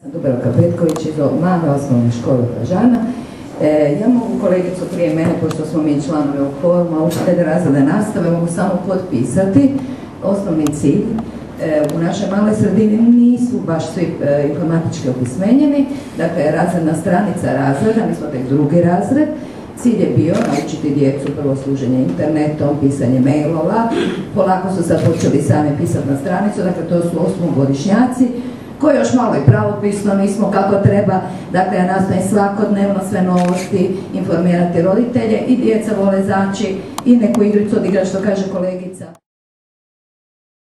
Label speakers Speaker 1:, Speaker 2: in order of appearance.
Speaker 1: Dubravka Petković iz male osnovne škole Blažana. Ja mogu kolegicu prije mene, pošto smo mi članovi ovog foruma, učitelja razreda nastave, mogu samo potpisati. Osnovni cilj u našoj maloj sredini nisu baš svi informatički opismenjeni, dakle razredna stranica razreda, mi smo tek drugi razred. Cilj je bio naučiti djecu prvo služenje internetom, pisanje mailova, polako su sad počeli sami pisati na stranicu, dakle to su osmogodišnjaci koji još malo i pravopisno nismo kako treba, dakle ja nastojim svakodnevno sve novosti informirati roditelje i djeca vole zaći i neku igricu odigrati, što kaže kolegica.